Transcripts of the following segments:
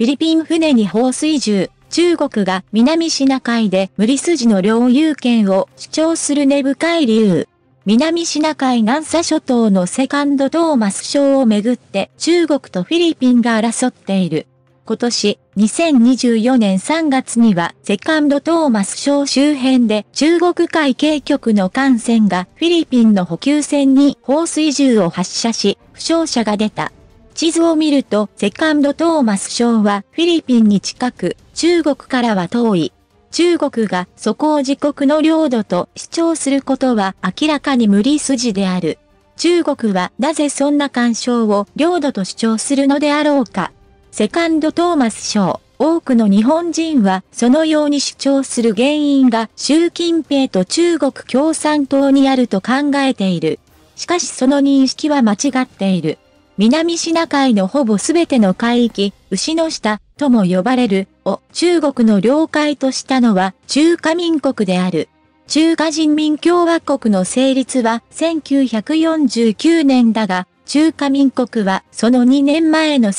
フィリピン船に放水銃、中国が南シナ海で無理筋の領有権を主張する根深い理由。南シナ海南沙諸島のセカンドトーマス礁をめぐって中国とフィリピンが争っている。今年、2024年3月にはセカンドトーマス礁周辺で中国海警局の艦船がフィリピンの補給船に放水銃を発射し、負傷者が出た。地図を見るとセカンドトーマス礁はフィリピンに近く、中国からは遠い。中国がそこを自国の領土と主張することは明らかに無理筋である。中国はなぜそんな干渉を領土と主張するのであろうか。セカンドトーマス礁、多くの日本人はそのように主張する原因が習近平と中国共産党にあると考えている。しかしその認識は間違っている。南シナ海のほぼすべての海域、牛の下とも呼ばれるを中国の領海としたのは中華民国である。中華人民共和国の成立は1949年だが、中華民国はその2年前の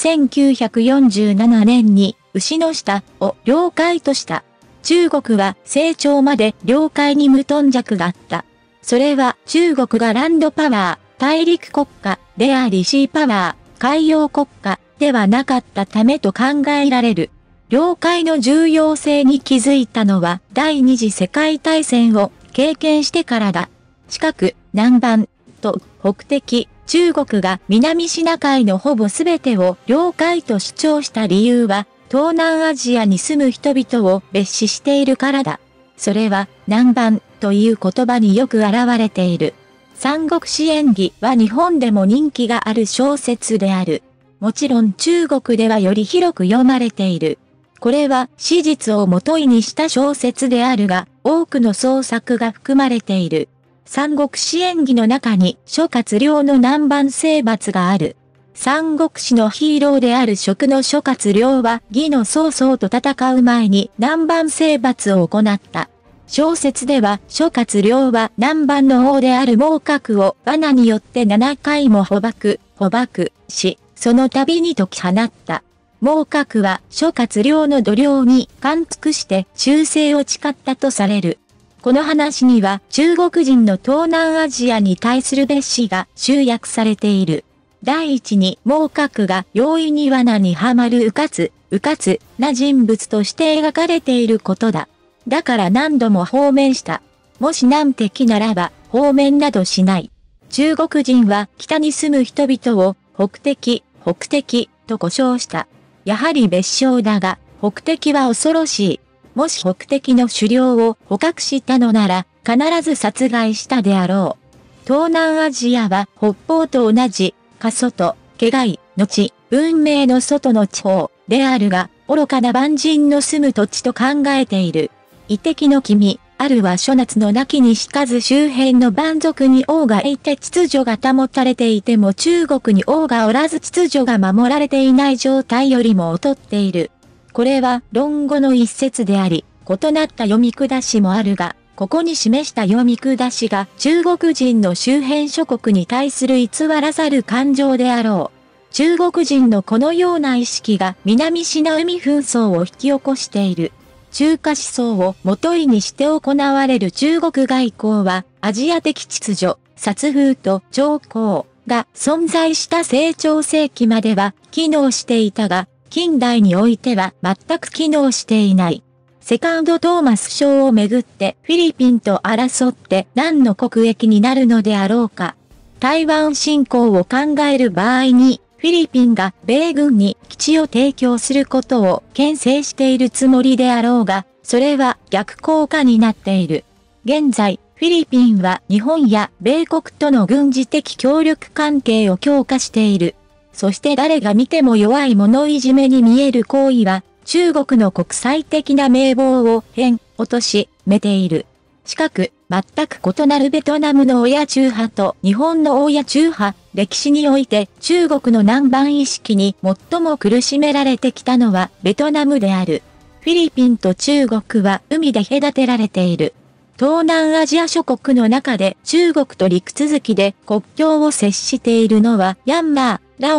1947年に牛の下を領海とした。中国は成長まで領海に無頓着があった。それは中国がランドパワー、大陸国家でありシーパワー、海洋国家ではなかったためと考えられる。領海の重要性に気づいたのは第二次世界大戦を経験してからだ。近く、南蛮と北敵、中国が南シナ海のほぼ全てを領海と主張した理由は、東南アジアに住む人々を蔑視しているからだ。それは南蛮という言葉によく現れている。三国志演義は日本でも人気がある小説である。もちろん中国ではより広く読まれている。これは史実を元にした小説であるが、多くの創作が含まれている。三国志演義の中に諸葛亮の南蛮征伐がある。三国志のヒーローである蜀の諸葛亮は魏の曹操と戦う前に南蛮征伐を行った。小説では諸葛亮は南蛮の王である孟獲を罠によって7回も捕獲し、その度に解き放った。孟獲は諸葛亮の度量に感服して忠誠を誓ったとされる。この話には中国人の東南アジアに対する蔑視が集約されている。第一に孟獲が容易に罠にはまるうかつな人物として描かれていることだ。だから何度も放免した。もし難敵ならば放免などしない。中国人は北に住む人々を北敵と呼称した。やはり別称だが、北敵は恐ろしい。もし北敵の首領を捕獲したのなら、必ず殺害したであろう。東南アジアは北方と同じ、過外、毛外の地、文明の外の地方であるが、愚かな蛮人の住む土地と考えている。異敵の君、あるは諸夏の亡きにしかず周辺の蛮族に王がいて秩序が保たれていても中国に王がおらず秩序が守られていない状態よりも劣っている。これは論語の一節であり、異なった読み下しもあるが、ここに示した読み下しが中国人の周辺諸国に対する偽らざる感情であろう。中国人のこのような意識が南シナ海紛争を引き起こしている。中華思想を元にして行われる中国外交は、アジア的秩序、殺風と長江が存在した清朝世紀までは機能していたが、近代においては全く機能していない。セカンドトーマス礁をめぐってフィリピンと争って何の国益になるのであろうか。台湾侵攻を考える場合に、フィリピンが米軍に基地を提供することを牽制しているつもりであろうが、それは逆効果になっている。現在、フィリピンは日本や米国との軍事的協力関係を強化している。そして誰が見ても弱い者いじめに見える行為は、中国の国際的な名簿を落としめている。近く、全く異なるベトナムの親中派と日本の親中派、歴史において中国の南蛮意識に最も苦しめられてきたのはベトナムである。フィリピンと中国は海で隔てられている。東南アジア諸国の中で中国と陸続きで国境を接しているのはミャンマー、ラオス、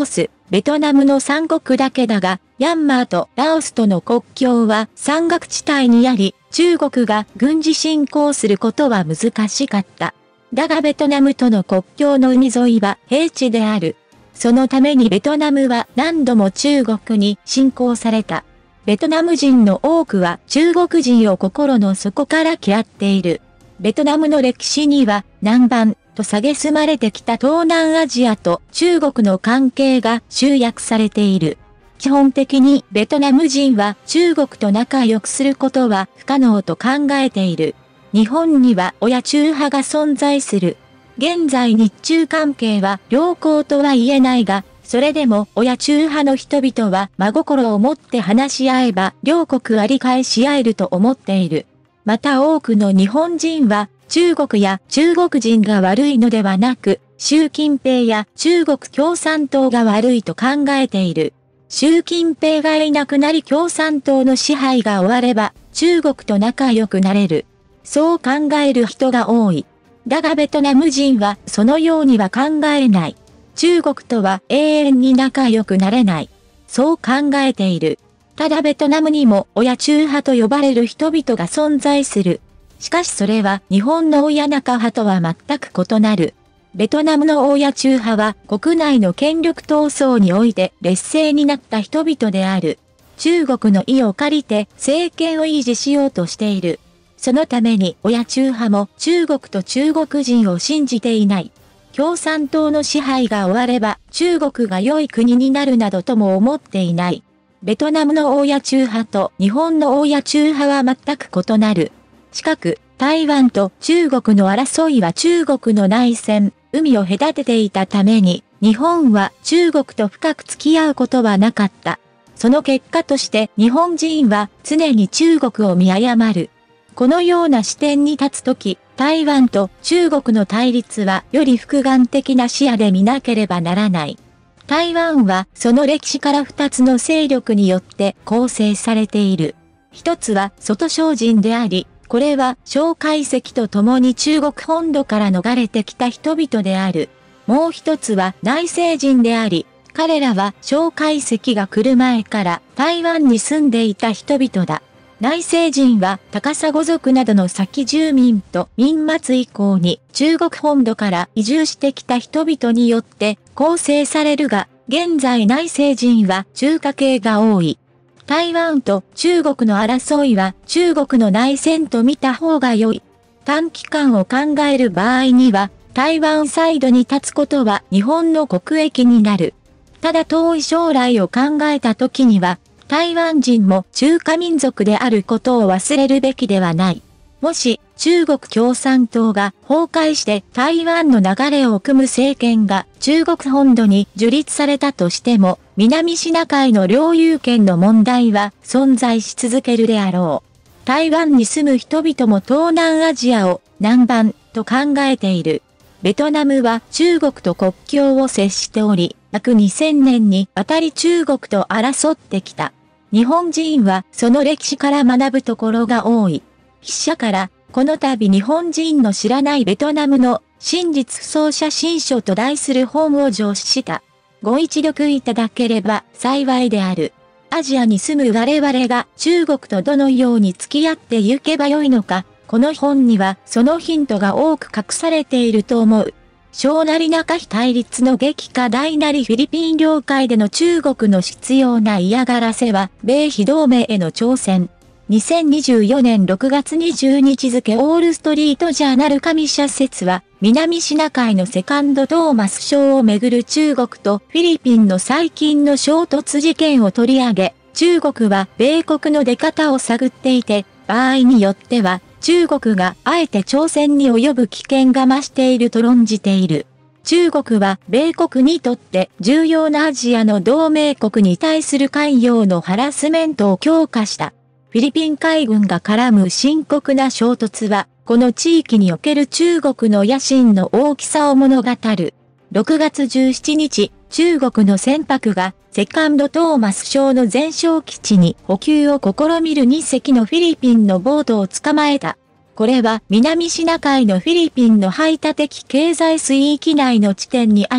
ベトナムの三国だけだが、ミャンマーとラオスとの国境は山岳地帯にあり、中国が軍事侵攻することは難しかった。だがベトナムとの国境の海沿いは平地である。そのためにベトナムは何度も中国に侵攻された。ベトナム人の多くは中国人を心の底から嫌っている。ベトナムの歴史には南蛮と蔑まれてきた東南アジアと中国の関係が集約されている。基本的にベトナム人は中国と仲良くすることは不可能と考えている。日本には親中派が存在する。現在日中関係は良好とは言えないが、それでも親中派の人々は真心を持って話し合えば両国は理解し合えると思っている。また多くの日本人は中国や中国人が悪いのではなく、習近平や中国共産党が悪いと考えている。習近平がいなくなり共産党の支配が終われば中国と仲良くなれる。そう考える人が多い。だがベトナム人はそのようには考えない。中国とは永遠に仲良くなれない。そう考えている。ただベトナムにも親中派と呼ばれる人々が存在する。しかしそれは日本の親中派とは全く異なる。ベトナムの親中派は国内の権力闘争において劣勢になった人々である。中国の意を借りて政権を維持しようとしている。そのために親中派も中国と中国人を信じていない。共産党の支配が終われば中国が良い国になるなどとも思っていない。ベトナムの親中派と日本の親中派は全く異なる。近く、台湾と中国の争いは中国の内戦、海を隔てていたために、日本は中国と深く付き合うことはなかった。その結果として日本人は常に中国を見誤る。このような視点に立つとき、台湾と中国の対立はより複眼的な視野で見なければならない。台湾はその歴史から2つの勢力によって構成されている。一つは外省人であり、これは蒋介石と共に中国本土から逃れてきた人々である。もう一つは内政人であり、彼らは蒋介石が来る前から台湾に住んでいた人々だ。内政人は高砂族などの先住民と明末以降に中国本土から移住してきた人々によって構成されるが、現在内政人は中華系が多い。台湾と中国の争いは中国の内戦と見た方が良い。短期間を考える場合には、台湾サイドに立つことは日本の国益になる。ただ遠い将来を考えた時には、台湾人も中華民族であることを忘れるべきではない。もし中国共産党が崩壊して台湾の流れを組む政権が中国本土に樹立されたとしても、南シナ海の領有権の問題は存在し続けるであろう。台湾に住む人々も東南アジアを南蛮と考えている。ベトナムは中国と国境を接しており、約2000年にわたり中国と争ってきた。日本人はその歴史から学ぶところが多い。筆者から、この度日本人の知らないベトナムの真実不相写真書と題する本を上梓した。ご一読いただければ幸いである。アジアに住む我々が中国とどのように付き合ってゆけばよいのか、この本にはそのヒントが多く隠されていると思う。小なり中非対立の激化大なりフィリピン領海での中国の執拗な嫌がらせは米非同盟への挑戦。2024年6月20日付オールストリートジャーナル上社説は南シナ海のセカンドトーマス礁をめぐる中国とフィリピンの最近の衝突事件を取り上げ、中国は米国の出方を探っていて、場合によっては中国があえて朝鮮に及ぶ危険が増していると論じている。中国は米国にとって重要なアジアの同盟国に対する海洋のハラスメントを強化した。フィリピン海軍が絡む深刻な衝突は、この地域における中国の野心の大きさを物語る。6月17日、中国の船舶がセカンドトーマス礁の前哨基地に補給を試みる2隻のフィリピンのボートを捕まえた。これは南シナ海のフィリピンの排他的経済水域内の地点にあり、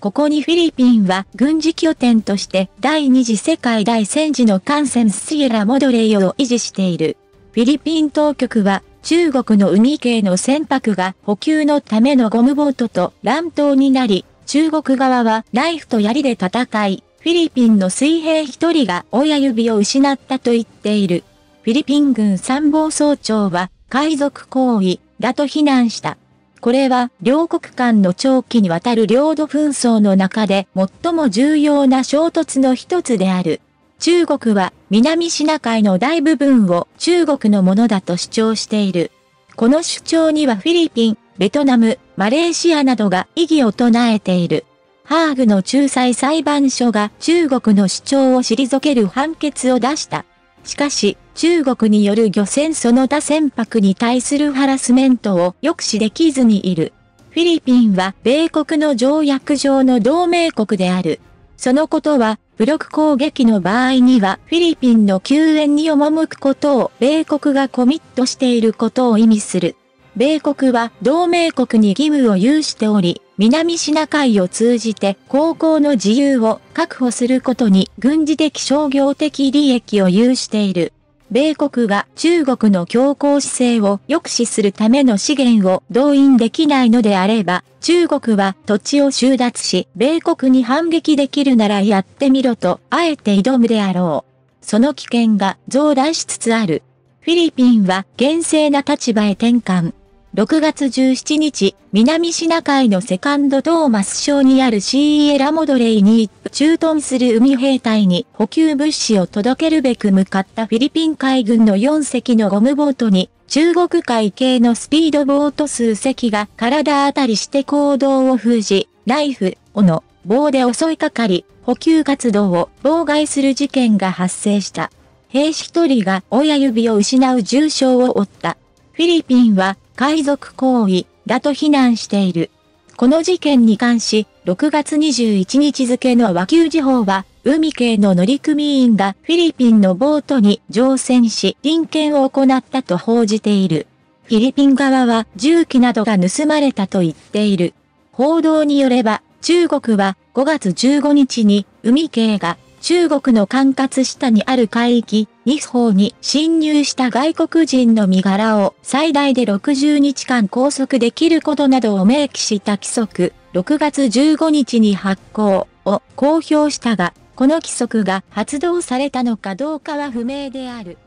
ここにフィリピンは軍事拠点として第二次世界大戦時の艦船シエラ・モドレイを維持している。フィリピン当局は中国の海系の船舶が補給のためのゴムボートと乱闘になり、中国側はナイフと槍で戦い、フィリピンの水兵一人が親指を失ったと言っている。フィリピン軍参謀総長は海賊行為だと非難した。これは両国間の長期にわたる領土紛争の中で最も重要な衝突の一つである。中国は南シナ海の大部分を中国のものだと主張している。この主張にはフィリピン、ベトナム、マレーシアなどが異議を唱えている。ハーグの仲裁裁判所が中国の主張を退ける判決を出した。しかし、中国による漁船その他船舶に対するハラスメントを抑止できずにいる。フィリピンは米国の条約上の同盟国である。そのことは、武力攻撃の場合にはフィリピンの救援に赴くことを米国がコミットしていることを意味する。米国は同盟国に義務を有しており、南シナ海を通じて航行の自由を確保することに軍事的商業的利益を有している。米国が中国の強硬姿勢を抑止するための資源を動員できないのであれば、中国は土地を収奪し、米国に反撃できるならやってみろと、あえて挑むであろう。その危険が増大しつつある。フィリピンは厳正な立場へ転換。6月17日、南シナ海のセカンドトーマス礁にあるシエラ・モドレイに駐屯する海兵隊に補給物資を届けるべく向かったフィリピン海軍の4隻のゴムボートに、中国海系のスピードボート数隻が体当たりして行動を封じ、ナイフ、斧、棒で襲いかかり、補給活動を妨害する事件が発生した。兵士一人が親指を失う重傷を負った。フィリピンは海賊行為だと非難している。この事件に関し、6月21日付の和球時報は、海系の乗組員がフィリピンのボートに乗船し、臨検を行ったと報じている。フィリピン側は銃器などが盗まれたと言っている。報道によれば、中国は5月15日に海系が中国の管轄下にある海域、日本に侵入した外国人の身柄を最大で60日間拘束できることなどを明記した規則、6月15日に発行を公表したが、この規則が発動されたのかどうかは不明である。